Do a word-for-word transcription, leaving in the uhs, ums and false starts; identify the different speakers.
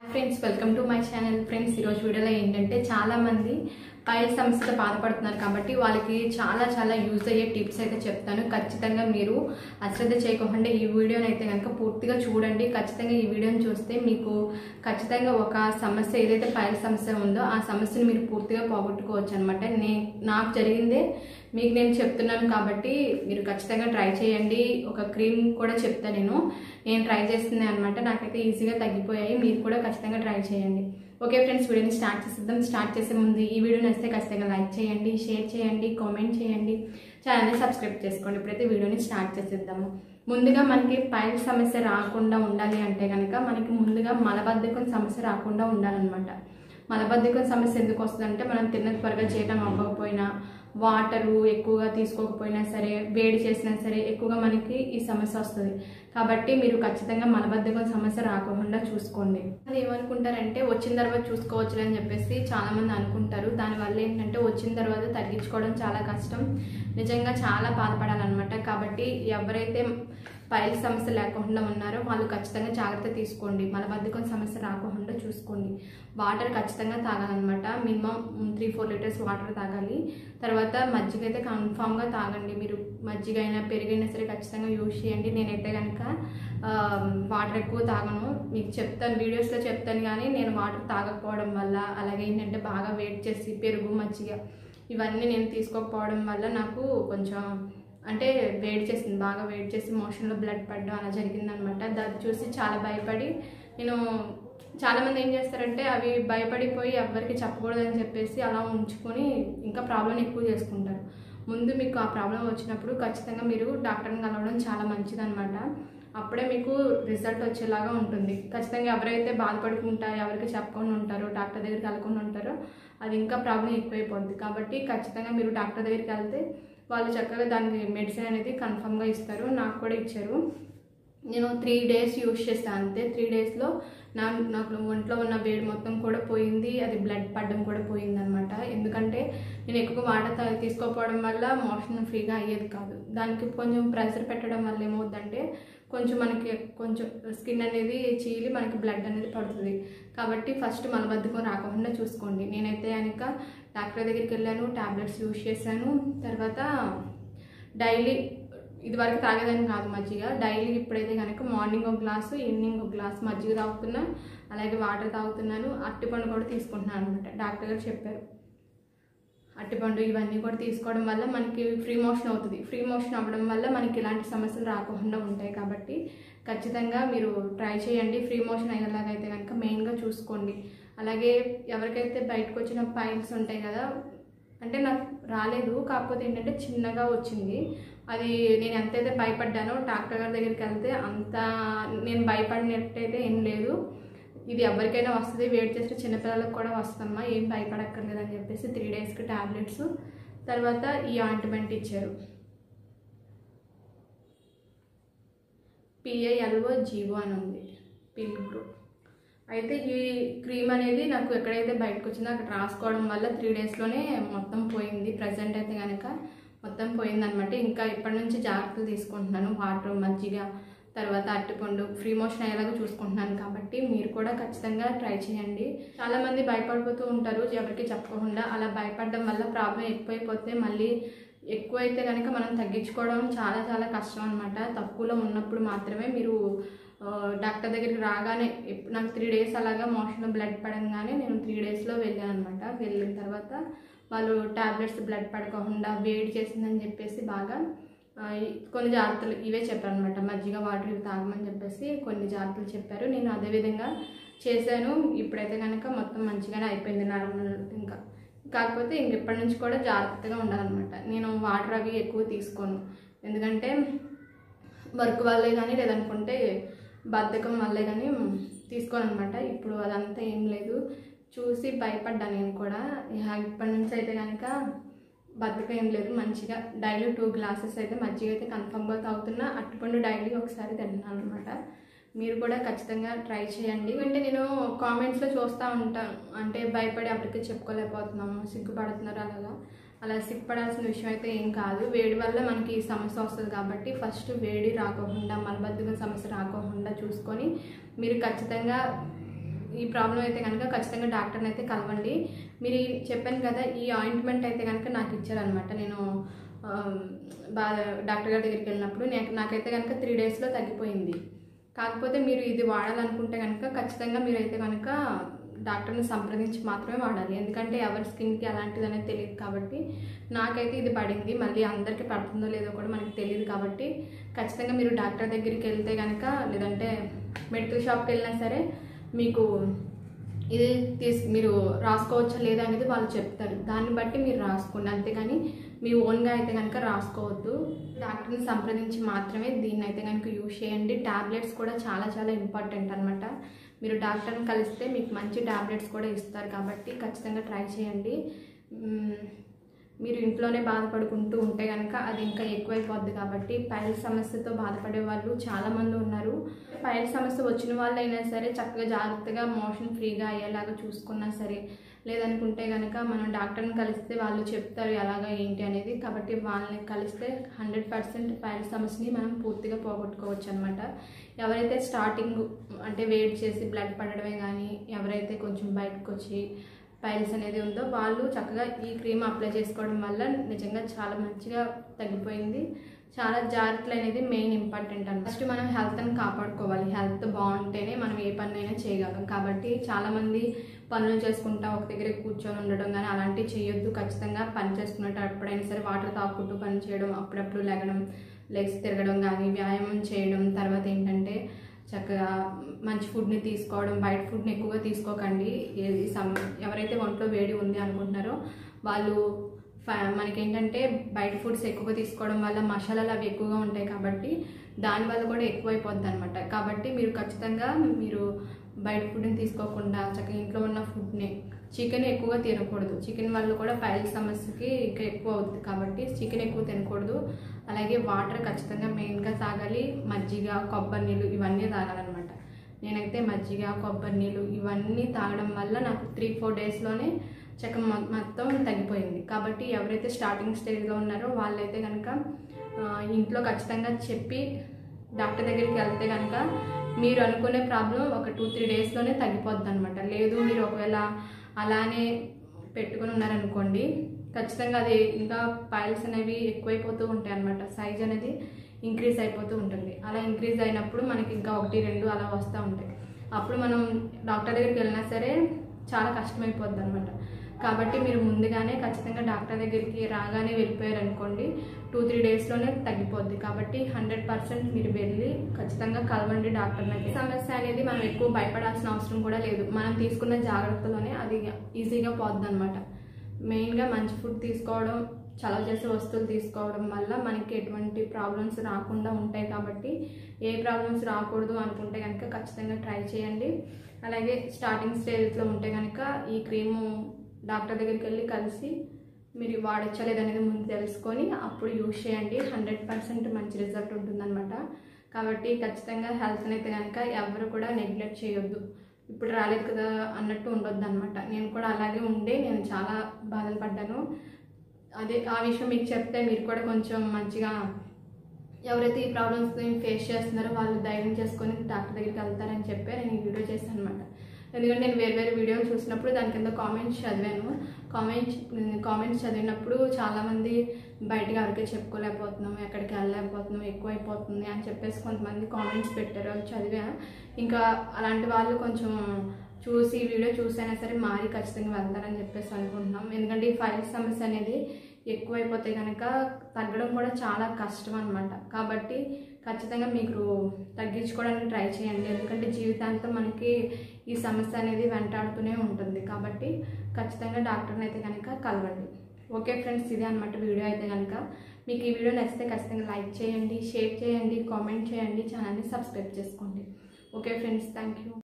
Speaker 1: Friends welcome to my channel. Friends ఈరోజు వీడియోలో ఏంటంటే చాలా మంది పైల్ సమస్యతో బాధపడుతున్నారు కాబట్టి వాళ్ళకి చాలా చాలా యూజ్ అయ్యే టిప్స్ అయితే చెప్తాను. ఖచ్చితంగా మీరు అశ్రద్ధ చేయకుండా ఈ వీడియోని అయితే కనుక పూర్తిగా చూడండి. ఖచ్చితంగా ఈ వీడియోని చూస్తే మీకు ఖచ్చితంగా ఒక సమస్య ఏదైతే పైల్ సమస్య ఉందో ఆ సమస్యను మీరు పూర్తిగా పోగొట్టుకోవచ్చు అనమాట. నే నాకు జరిగిందే మీకు నేను చెప్తున్నాను కాబట్టి మీరు ఖచ్చితంగా ట్రై చేయండి. ఒక క్రీమ్ కూడా చెప్తాను నేను నేను ట్రై చేస్తున్నాను అనమాట. నాకైతే ఈజీగా తగ్గిపోయాయి. మీరు కూడా ఖచ్చితంగా ట్రై చేయండి. ఓకే ఫ్రెండ్స్, వీడియోని స్టార్ట్ చేసేద్దాం. స్టార్ట్ చేసే ముందు ఈ వీడియో నచ్చితే ఖచ్చితంగా లైక్ చేయండి, షేర్ చేయండి, కామెంట్ చేయండి, ఛానల్ని సబ్స్క్రైబ్ చేసుకోండి. ఇప్పుడైతే వీడియోని స్టార్ట్ చేసేద్దాము. ముందుగా మనకి పైల్ సమస్య రాకుండా ఉండాలి అంటే కనుక మనకి ముందుగా మలబద్ధకం సమస్య రాకుండా ఉండాలన్నమాట. మలబద్ధకం సమస్య ఎందుకు వస్తుందంటే మనం తిన్న త్వరగా జీర్ణం అవ్వకపోయినా, వాటరు ఎక్కువగా తీసుకోకపోయినా సరే, వేడి చేసినా సరే ఎక్కువగా మనకి ఈ సమస్య వస్తుంది. కాబట్టి మీరు ఖచ్చితంగా మలబద్ధకం సమస్య రాకుండా చూసుకోండి. అది ఏమనుకుంటారంటే వచ్చిన తర్వాత చూసుకోవచ్చు అని చెప్పేసి చాలా మంది అనుకుంటారు. దానివల్ల ఏంటంటే వచ్చిన తర్వాత తగ్గించుకోవడం చాలా కష్టం. నిజంగా చాలా బాధపడాలన్నమాట. కాబట్టి ఎవరైతే పైల్ సమస్య లేకుండా ఉన్నారో వాళ్ళు ఖచ్చితంగా జాగ్రత్త తీసుకోండి. మలబద్ధకం సమస్య రాకుండా చూసుకోండి. వాటర్ ఖచ్చితంగా తాగాలన్నమాట. Minimum three four litres water తాగాలి. తర్వాత మజ్జిగ అయితే కన్ఫామ్గా తాగండి. మీరు మజ్జిగ అయినా పెరుగైనా సరే ఖచ్చితంగా యూజ్ చేయండి. నేనైతే కనుక వాటర్ ఎక్కువ తాగను, మీకు చెప్తాను, వీడియోస్లో చెప్తాను. కానీ నేను వాటర్ తాగకపోవడం వల్ల, అలాగే ఏంటంటే బాగా వెయిట్ చేసి పెరుగు మజ్జిగ ఇవన్నీ నేను తీసుకోకపోవడం వల్ల నాకు కొంచెం అంటే వెయిట్ చేసింది, బాగా వెయిట్ చేసి మోషన్లో బ్లడ్ పడడం అలా జరిగిందనమాట. దాన్ని చూసి చాలా భయపడి నేను చాలామంది ఏం చేస్తారంటే అవి భయపడిపోయి ఎవరికి చెప్పకూడదని చెప్పేసి అలా ఉంచుకొని ఇంకా ప్రాబ్లం ఎక్కువ చేసుకుంటారు. ముందు మీకు ఆ ప్రాబ్లం వచ్చినప్పుడు ఖచ్చితంగా మీరు డాక్టర్ని కలవడం చాలా మంచిదన్నమాట. అప్పుడే మీకు రిజల్ట్ వచ్చేలాగా ఉంటుంది. ఖచ్చితంగా ఎవరైతే బాధపడుకుంటా ఎవరికి చెప్పకుండా ఉంటారో, డాక్టర్ దగ్గరికి వెళ్ళకుండా ఉంటారో అది ఇంకా ప్రాబ్లం ఎక్కువైపోద్ది. కాబట్టి ఖచ్చితంగా మీరు డాక్టర్ దగ్గరికి వెళ్తే వాళ్ళు చక్కగా దానికి మెడిసిన్ అనేది కన్ఫర్మ్గా ఇస్తారు. నాకు కూడా ఇచ్చారు. నేను త్రీ డేస్ యూజ్ చేస్తాను అంతే. త్రీ డేస్లో నా నాకు ఒంట్లో ఉన్న వేడి మొత్తం కూడా పోయింది. అది బ్లడ్ పడడం కూడా పోయింది అనమాట. ఎందుకంటే నేను ఎక్కువ వాటర్ తీసుకోకపోవడం వల్ల మోషన్ ఫ్రీగా అయ్యేది కాదు. దానికి కొంచెం ప్రెషర్ పెట్టడం వల్ల ఏమవుతుందంటే కొంచెం మనకి కొంచెం స్కిన్ అనేది చీలి మనకి బ్లడ్ అనేది పడుతుంది. కాబట్టి ఫస్ట్ మలబద్ధకం రాకుండా చూసుకోండి. నేనైతే కనుక డాక్టర్ దగ్గరికి వెళ్ళాను, ట్యాబ్లెట్స్ యూజ్ చేశాను. తర్వాత డైలీ ఇదివరకు తాగేదాన్ని కాదు మజ్జిగ. డైలీ ఇప్పుడైతే కనుక మార్నింగ్ ఒక గ్లాసు, ఈవినింగ్ ఒక గ్లాస్ మజ్జిగ తాగుతున్నా, అలాగే వాటర్ తాగుతున్నాను. అరటిపండు కూడా తీసుకుంటున్నాను అనమాట. డాక్టర్ గారు చెప్పారు అరటిపండు ఇవన్నీ కూడా తీసుకోవడం వల్ల మనకి ఫ్రీ మోషన్ అవుతుంది. ఫ్రీ మోషన్ అవ్వడం వల్ల మనకి ఇలాంటి సమస్యలు రాకుండా ఉంటాయి. కాబట్టి ఖచ్చితంగా మీరు ట్రై చేయండి. ఫ్రీ మోషన్ అయ్యేలాగైతే కనుక మెయిన్గా చూసుకోండి. అలాగే ఎవరికైతే బయటకు వచ్చిన పైల్స్ ఉంటాయి కదా, అంటే నాకు రాలేదు, కాకపోతే ఏంటంటే చిన్నగా వచ్చింది. అది నేను ఎంతైతే భయపడ్డానో డాక్టర్ గారి దగ్గరికి వెళ్తే అంత నేను భయపడినట్టయితే ఏం లేదు. ఇది ఎవరికైనా వస్తుంది, వెయిట్ చేస్తే చిన్నపిల్లలకు కూడా వస్తుందమ్మా, ఏం భయపడక్కర్లేదని చెప్పేసి త్రీ డేస్కి ట్యాబ్లెట్స్, తర్వాత ఈ ఆయింట్మెంట్ ఇచ్చారు. పిఐఎల్ఓ జీవో అని ఉంది, పిల్ గ్రూప్. అయితే ఈ క్రీమ్ అనేది నాకు ఎక్కడైతే బయటకు వచ్చిందో అక్కడ రాసుకోవడం వల్ల త్రీ డేస్లోనే మొత్తం పోయింది. ప్రజెంట్ అయితే కనుక మొత్తం పోయిందనమాట. ఇంకా ఇప్పటి నుంచి జాగ్రత్తలు తీసుకుంటున్నాను. వాటర్, మజ్జిగ, తర్వాత అరటిపండు, ఫ్రీ మోషన్ అయ్యేలాగా చూసుకుంటున్నాను. కాబట్టి మీరు కూడా ఖచ్చితంగా ట్రై చేయండి. చాలామంది భయపడిపోతూ ఉంటారు ఎవరికి చెప్పకుండా. అలా భయపడడం వల్ల ప్రాబ్లం ఎక్కువైపోతే మళ్ళీ ఎక్కువైతే కనుక మనం తగ్గించుకోవడం చాలా చాలా కష్టం అనమాట. తక్కువలో ఉన్నప్పుడు మాత్రమే మీరు డాక్టర్ దగ్గరికి రాగానే, నాకు త్రీ డేస్ అలాగా మోషన్లో బ్లడ్ పడంగానే నేను త్రీ డేస్లో వెళ్ళాను అనమాట. వెళ్ళిన తర్వాత వాళ్ళు ట్యాబ్లెట్స్ బ్లడ్ పడకుండా వేడి చేసిందని చెప్పేసి బాగా కొన్ని జాగ్రత్తలు ఇవే చెప్పారు అనమాట. మజ్జిగ, వాటర్ ఇవి తాగమని చెప్పేసి కొన్ని జాగ్రత్తలు చెప్పారు. నేను అదేవిధంగా చేశాను. ఇప్పుడైతే కనుక మొత్తం మంచిగానే అయిపోయింది నార్మల్. ఇంకా కాకపోతే ఇంక ఇప్పటి నుంచి కూడా జాగ్రత్తగా ఉండాలన్నమాట. నేను వాటర్ అవి ఎక్కువ తీసుకోను, ఎందుకంటే వర్క్ వల్లే కానీ లేదనుకుంటే బద్ధకం వల్లే కానీ తీసుకోను అనమాట. ఇప్పుడు అదంతా ఏం లేదు, చూసి భయపడ్డాను నేను కూడా. ఇప్పటి నుంచి అయితే కనుక బద్ధకం ఏం లేదు. మంచిగా డైలీ టూ గ్లాసెస్ అయితే మజ్జిగ అయితే కన్ఫర్మ్గా తాగుతున్నా. అరటిపండు డైలీ ఒకసారి తింటున్నాను అనమాట. మీరు కూడా ఖచ్చితంగా ట్రై చేయండి. అంటే నేను కామెంట్స్లో చూస్తూ ఉంటాను, అంటే భయపడి అప్పటికే చెప్పుకోలేకపోతున్నాము, సిగ్గుపడుతున్నారు. అలాగా అలా సిగ్గుపడాల్సిన విషయం అయితే ఏం కాదు. వేడి వల్ల మనకి ఈ సమస్య వస్తుంది కాబట్టి ఫస్ట్ వేడి రాకోకుండా, మలబద్ధకం సమస్య రాకోకుండా చూసుకొని మీరు ఖచ్చితంగా ఈ ప్రాబ్లం అయితే కనుక ఖచ్చితంగా డాక్టర్ని అయితే కలవండి. మీరు చెప్పాను కదా, ఈ ఆయింట్మెంట్ అయితే కనుక నాకు ఇచ్చారనమాట. నేను బాగా డాక్టర్ గారి దగ్గరికి వెళ్ళినప్పుడు నేను నాకైతే కనుక త్రీ డేస్లో తగ్గిపోయింది. కాకపోతే మీరు ఇది వాడాలనుకుంటే కనుక ఖచ్చితంగా మీరైతే కనుక డాక్టర్ని సంప్రదించి మాత్రమే వాడాలి. ఎందుకంటే ఎవరి స్కిన్కి అలాంటిది అనేది తెలియదు కాబట్టి నాకైతే ఇది పడింది. మళ్ళీ అందరికీ పడుతుందో లేదో కూడా మనకి తెలియదు కాబట్టి ఖచ్చితంగా మీరు డాక్టర్ దగ్గరికి వెళ్తే కనుక, లేదంటే మెడికల్ షాప్కి వెళ్ళినా సరే మీకు ఇది తీసు మీరు రాసుకోవచ్చా లేదా అనేది వాళ్ళు చెప్తారు. దాన్ని బట్టి మీరు రాసుకోండి, అంతేగాని మీ ఓన్గా అయితే కనుక రాసుకోవద్దు. డాక్టర్ని సంప్రదించి మాత్రమే దీన్ని అయితే కనుక యూజ్ చేయండి. ట్యాబ్లెట్స్ కూడా చాలా చాలా ఇంపార్టెంట్ అనమాట. మీరు డాక్టర్ని కలిస్తే మీకు మంచి ట్యాబ్లెట్స్ కూడా ఇస్తారు కాబట్టి ఖచ్చితంగా ట్రై చేయండి. మీరు ఇంట్లోనే బాధపడుకుంటూ ఉంటే కనుక అది ఇంకా ఎక్కువైపోద్ది కాబట్టి పైల్ సమస్యతో బాధపడే వాళ్ళు చాలామంది ఉన్నారు. పైల్ సమస్య వచ్చిన వాళ్ళైనా సరే చక్కగా జాగ్రత్తగా మోషన్ ఫ్రీగా అయ్యేలాగా చూసుకున్నా సరే, లేదనుకుంటే కనుక మనం డాక్టర్ని కలిస్తే వాళ్ళు చెప్తారు ఎలాగా ఏంటి అనేది. కాబట్టి వాళ్ళని కలిస్తే హండ్రెడ్ పర్సెంట్ పైల్ సమస్యని మనం పూర్తిగా పోగొట్టుకోవచ్చు అనమాట. ఎవరైతే స్టార్టింగ్ అంటే వెయిట్ చేసి బ్లడ్ పడడమే కానీ, ఎవరైతే కొంచెం బయటకు వచ్చి పైల్స్ అనేది ఉందో వాళ్ళు చక్కగా ఈ క్రీమ్ అప్లై చేసుకోవడం వల్ల నిజంగా చాలా మంచిగా తగ్గిపోయింది. చాలా జాగ్రత్తలు అనేది మెయిన్ ఇంపార్టెంట్ అన్నమాట. ఫస్ట్ మనం హెల్త్ని కాపాడుకోవాలి. హెల్త్ బాగుంటేనే మనం ఏ పనైనా చేయగలం. కాబట్టి చాలామంది పనులు చేసుకుంటా ఒక దగ్గర కూర్చొని ఉండడం కానీ అలాంటివి చేయొద్దు. ఖచ్చితంగా పని చేసుకున్నట్టు ఎప్పుడైనా సరే వాటర్ తాగుకుంటూ పని చేయడం, అప్పుడప్పుడు లెగడం, లెగ్స్ తిరగడం కానీ, వ్యాయామం చేయడం. తర్వాత ఏంటంటే చక్కగా మంచి ఫుడ్ని తీసుకోవడం. బయట ఫుడ్ని ఎక్కువగా తీసుకోకండి. సమ్ ఎవరైతే ఒంట్లో వేడి ఉంది అనుకుంటున్నారో వాళ్ళు మనకేంటంటే బయట ఫుడ్స్ ఎక్కువగా తీసుకోవడం వల్ల మసాలాలు అవి ఎక్కువగా ఉంటాయి కాబట్టి దానివల్ల కూడా ఎక్కువైపోద్ది అనమాట. కాబట్టి మీరు ఖచ్చితంగా మీరు బయట ఫుడ్ని తీసుకోకుండా చక్కగా ఇంట్లో ఉన్న ఫుడ్ని, చికెన్ ఎక్కువగా తినకూడదు. చికెన్ వల్ల కూడా పైల్ సమస్యకి ఇంకా ఎక్కువ అవుతుంది కాబట్టి చికెన్ ఎక్కువ తినకూడదు. అలాగే వాటర్ ఖచ్చితంగా మెయిన్గా తాగాలి. మజ్జిగ, కొబ్బరి నీళ్ళు ఇవన్నీ తాగాలన్నమాట. నేనైతే మజ్జిగ, కొబ్బరి నీళ్ళు ఇవన్నీ తాగడం వల్ల నాకు త్రీ ఫోర్ డేస్లోనే చక్క మొత్తం తగ్గిపోయింది. కాబట్టి ఎవరైతే స్టార్టింగ్ స్టేజ్లో ఉన్నారో వాళ్ళైతే కనుక ఇంట్లో ఖచ్చితంగా చెప్పి డాక్టర్ దగ్గరికి వెళ్తే కనుక మీరు అనుకునే ప్రాబ్లం ఒక టూ త్రీ డేస్లోనే తగ్గిపోద్ది అనమాట. లేదు మీరు ఒకవేళ అలానే పెట్టుకుని ఉన్నారనుకోండి ఖచ్చితంగా అది ఇంకా పైల్స్ అనేవి ఎక్కువైపోతూ ఉంటాయి అనమాట. సైజ్ అనేది ఇంక్రీజ్ అయిపోతూ ఉంటుంది. అలా ఇంక్రీజ్ అయినప్పుడు మనకి ఇంకా ఒకటి రెండు అలా వస్తూ ఉంటాయి. అప్పుడు మనం డాక్టర్ దగ్గరికి వెళ్ళినా సరే చాలా కష్టమైపోద్ది అనమాట. కాబట్టి మీరు ముందుగానే ఖచ్చితంగా డాక్టర్ దగ్గరికి రాగానే వెళ్ళిపోయారు అనుకోండి టూ త్రీ డేస్లోనే తగ్గిపోద్ది. కాబట్టి హండ్రెడ్ పర్సెంట్ మీరు వెళ్ళి ఖచ్చితంగా కలవండి డాక్టర్ని. సమస్య అనేది మనం ఎక్కువ భయపడాల్సిన అవసరం కూడా లేదు. మనం తీసుకున్న జాగ్రత్తలోనే అది ఈజీగా పోద్ది అనమాట. మెయిన్గా మంచి ఫుడ్ తీసుకోవడం, చలవ చేసే వస్తువులు తీసుకోవడం వల్ల మనకి ఎటువంటి ప్రాబ్లమ్స్ రాకుండా ఉంటాయి. కాబట్టి ఏ ప్రాబ్లమ్స్ రాకూడదు అనుకుంటే కనుక ఖచ్చితంగా ట్రై చేయండి. అలాగే స్టార్టింగ్ స్టేజ్లో ఉంటే కనుక ఈ క్రీము డాక్టర్ దగ్గరికి వెళ్ళి కలిసి మీరు వాడచ్చా లేదనేది ముందు తెలుసుకొని అప్పుడు యూజ్ చేయండి. హండ్రెడ్ పర్సెంట్ మంచి రిజల్ట్ ఉంటుందన్నమాట. కాబట్టి ఖచ్చితంగా హెల్త్ని అయితే కనుక ఎవరు కూడా నెగ్లెక్ట్ చేయొద్దు. ఇప్పుడు రాలేదు కదా అన్నట్టు ఉండొద్దు అనమాట. నేను కూడా అలాగే ఉండే నేను చాలా బాధలు పడ్డాను. అదే ఆ విషయం మీకు చెప్తే మీరు కూడా కొంచెం మంచిగా ఎవరైతే ఈ ప్రాబ్లమ్స్ ఫేస్ చేస్తున్నారో వాళ్ళు ధైర్యం చేసుకొని డాక్టర్ దగ్గరికి వెళ్తారని చెప్పి నేను ఈ వీడియో చేశాను అనమాట. ఎందుకంటే నేను వేరు వేరు వీడియోలు చూసినప్పుడు దాని కింద కామెంట్స్ చదివాను. కామెంట్స్ కామెంట్స్ చదివినప్పుడు చాలామంది బయటకు ఎవరికి చెప్పుకోలేకపోతున్నాం, ఎక్కడికి వెళ్ళలేకపోతున్నాం, ఎక్కువైపోతుంది అని చెప్పేసి కొంతమంది కామెంట్స్ పెట్టారు. అవి చదివా. ఇంకా అలాంటి వాళ్ళు కొంచెం చూసి వీడియో చూసైనా సరే మారి ఖచ్చితంగా వెళ్తారని చెప్పేసి అనుకుంటున్నాం. ఎందుకంటే ఈ ఫైల్ సమస్య అనేది ఎక్కువైపోతే కనుక తగ్గడం కూడా చాలా కష్టం అనమాట. కాబట్టి ఖచ్చితంగా మీకు తగ్గించుకోవడానికి ట్రై చేయండి. ఎందుకంటే జీవితాంతం మనకి ఈ సమస్య అనేది వెంటాడుతూనే ఉంటుంది. కాబట్టి ఖచ్చితంగా డాక్టర్ని అయితే కనుక కలవండి. ఓకే ఫ్రెండ్స్, ఇదే అనమాట వీడియో అయితే కనుక. మీకు ఈ వీడియో నచ్చితే ఖచ్చితంగా లైక్ చేయండి, షేర్ చేయండి, కామెంట్ చేయండి, ఛానల్ని సబ్స్క్రైబ్ చేసుకోండి. Okay friends, thank you.